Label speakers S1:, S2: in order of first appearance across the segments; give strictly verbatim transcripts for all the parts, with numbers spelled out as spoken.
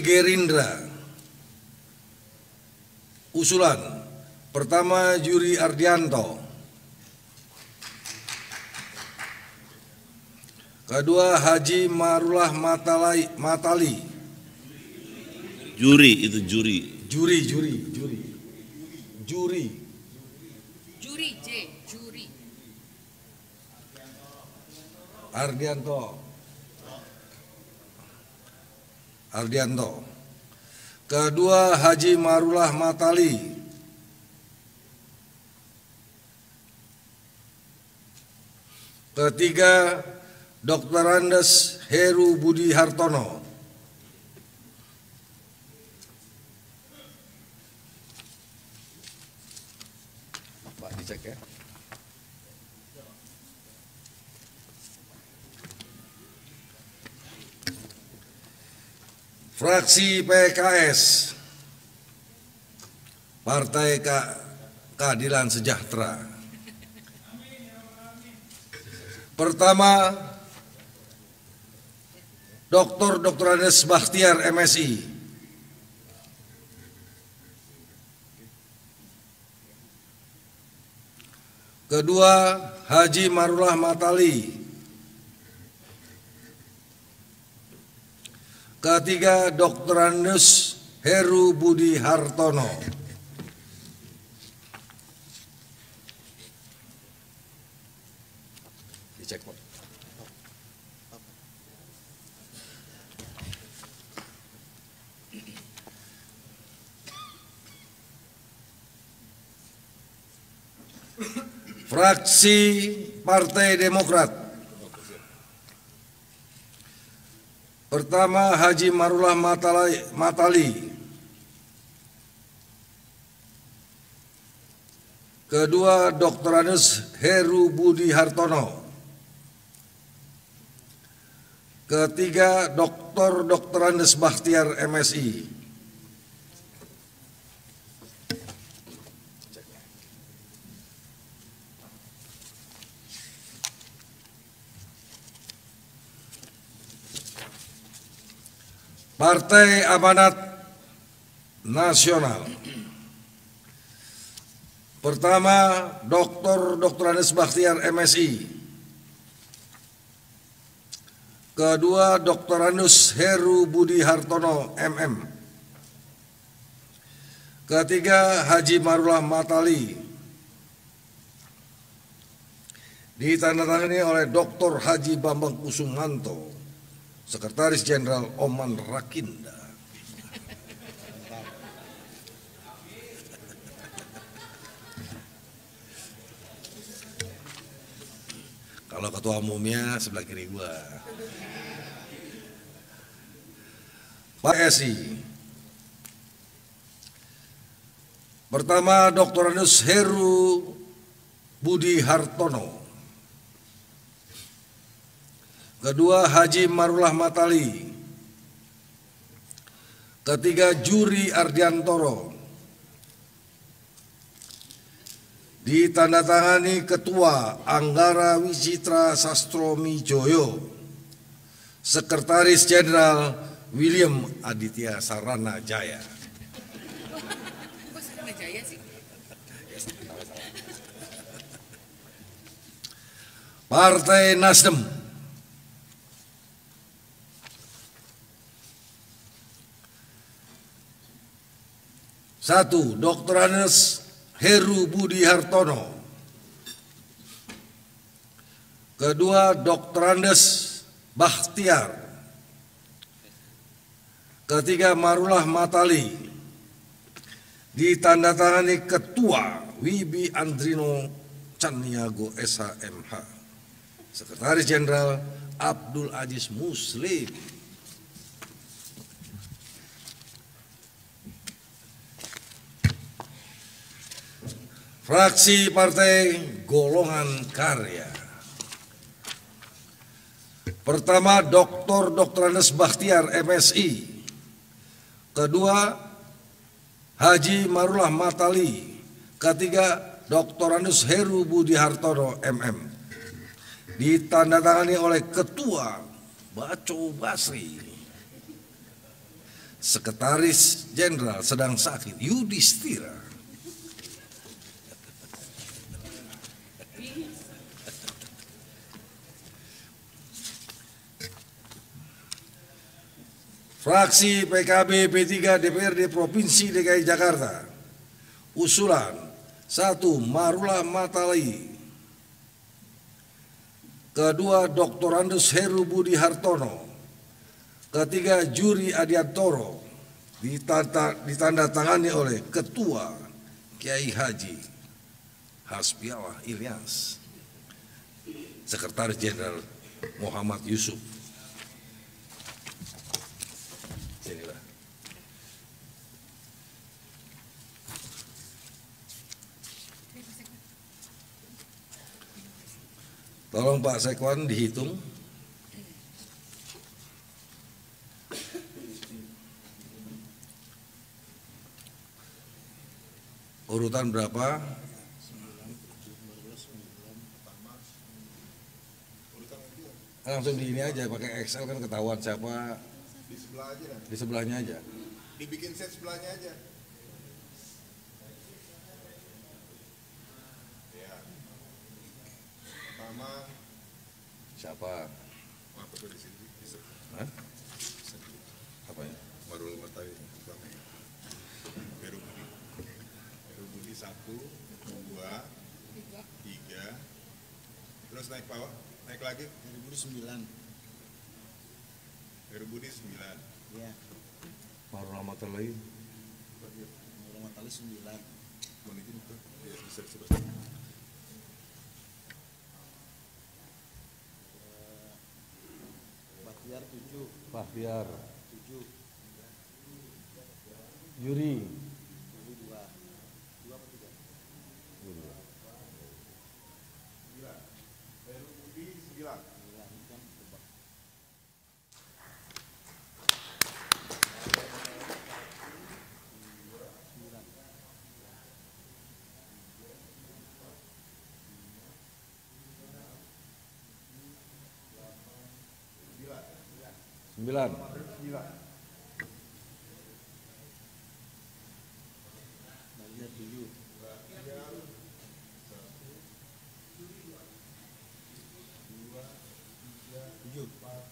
S1: Gerindra. Usulan pertama Yuri Ardianto, kedua Haji Marullah Matalai, Matali.
S2: Juri itu juri.
S1: Juri, juri, juri, juri.
S3: Juri, J, juri.
S1: Ardianto. Ardianto. Kedua Haji Marullah Matali. Ketiga Doktor Andes Heru Budi Hartono. Pak dicek ya. Fraksi P K S, Partai Keadilan Sejahtera. Pertama, Doktor Doktor Andes Bakhtiar M Si. Kedua, Haji Marullah Matali. Ketiga, Doktor Andes Heru Budi Hartono. Dicek, Pak. Fraksi Partai Demokrat. Pertama, Haji Marullah Matali. Kedua, Doktor Andes Heru Budi Hartono. Ketiga, Doktor Doktor Andes Bakhtiar M Si. Partai Amanat Nasional. Pertama, Doktor Doktor Andes Bakhtiar M Si. Kedua, Doktor Andes Heru Budi Hartono M M. Ketiga, Haji Marullah Matali. Ditandatangani oleh Doktor Haji Bambang Kusumanto, Sekretaris Jenderal Oman Rakinda. Kalau ketua umumnya sebelah kiri gua. Pak S I. Pertama, Doktor Andes Heru Budi Hartono. Kedua, Haji Marullah Matali. Ketiga, Juri Ardiantoro. Ditandatangani Ketua Anggara Wicitra Sastromijoyo, Sekretaris Jenderal William Aditya Sarana Jaya.
S3: Kok Sarana Jaya sih?
S1: Partai Nasdem. Satu, Doktor Andes Heru Budi Hartono. Kedua, Doktor Andes Bakhtiar. Ketiga, Marullah Matali. Ditandatangani Ketua Wibi Andrino Caniago S H M H. Sekretaris Jenderal Abdul Aziz Muslim. Fraksi Partai Golongan Karya. Pertama, Doktor Doktor Andes Bakhtiar M Si. Kedua, Haji Marullah Matali. Ketiga, Doktor Andes Heru Budi Hartono M M. Ditandatangani oleh Ketua Baco Basri. Sekretaris Jenderal sedang sakit, Yudhistira. Fraksi P K B P tiga D P R D Provinsi D K I Jakarta, usulan satu Marullah Matalai, kedua Doktor Andes Heru Budi Hartono, ketiga Juri Adiantoro, ditanda, ditandatangani oleh Ketua Kiai Haji Hasbiallah Ilyas, Sekretaris Jenderal Muhammad Yusuf. Sinilah. Tolong Pak Sekwan dihitung. Urutan berapa? Langsung di ini aja, pakai Excel kan ketahuan siapa.
S2: Di sebelah aja kan?
S1: Di sebelahnya aja.
S2: Dibikin set sebelahnya aja. Ya. Pertama.
S1: Siapa?
S2: Apa tuh di sini?
S1: Hah? Apa ya?
S2: Marullah Matalai. Heru Budi. Heru Budi satu, dua, tiga. Terus naik bawah, naik lagi.
S4: Heru Budi sembilan.
S2: Heru Budi sembilan.
S4: Iya.
S1: Marullah Matalai.
S4: Marullah Matalai sembilan.
S2: Mungkin itu. Ya, bisa disebut.
S4: Bahtiar tujuh.
S1: Bahtiar.
S4: Tujuh.
S1: Yuri.
S4: Yuri dua. Dua apa tiga?
S2: Sembilan. Heru Budi sembilan.
S4: Sembilan kan tebak. Sembilan.
S1: Sembilan.
S2: Sembilan.
S4: Bahtiar tujuh. Tujuh.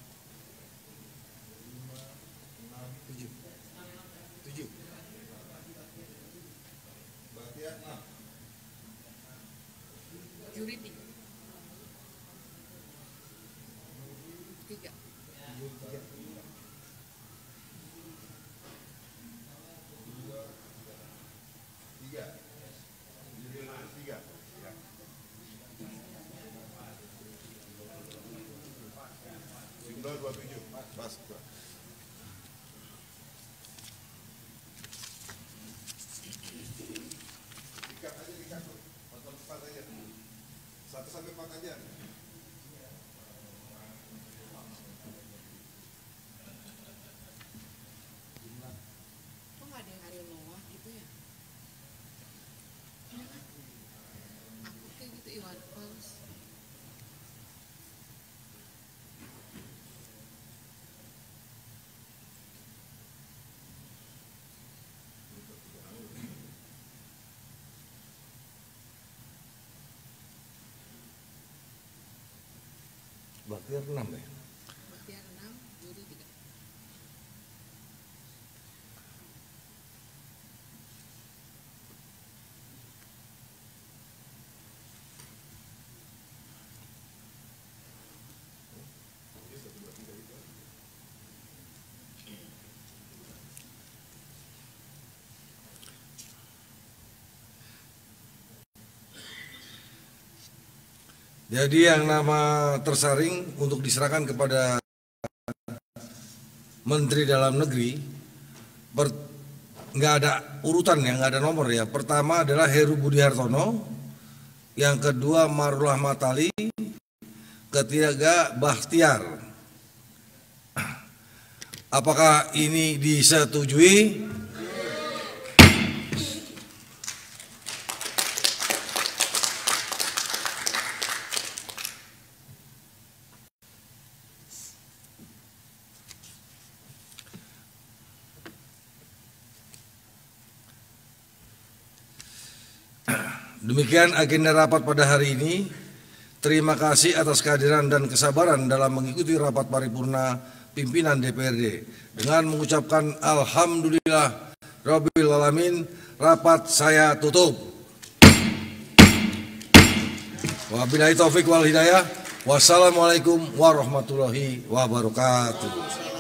S4: Tujuh. Tujuh.
S2: Bahtiar enam.
S3: Juri tiga. Tiga.
S2: Tiga. Tiga. Ya. Jumlah dua puluh tujuh. Pas. Dikat aja, dikat. Potong empat aja. Satu sampai empat aja.
S3: Kok nggak ada yang Ariel Noah gitu ya? Iya kan? Aku kayak gitu Iwan Fals.
S1: Bahtiar enam ya.
S3: Bahtiar enam, Juri tiga.
S1: Jadi yang nama tersaring untuk diserahkan kepada Menteri Dalam Negeri per, nggak ada urutan ya, nggak ada nomor ya. Pertama adalah Heru Budi Hartono, yang kedua Marullah Matalai, ketiga Bahtiar. Apakah ini disetujui? Demikian agenda rapat pada hari ini. Terima kasih atas kehadiran dan kesabaran dalam mengikuti rapat paripurna pimpinan D P R D. Dengan mengucapkan Alhamdulillah Rabbil Alamin, rapat saya tutup. Wabillahi taufik wal hidayah. Wassalamualaikum warahmatullahi wabarakatuh.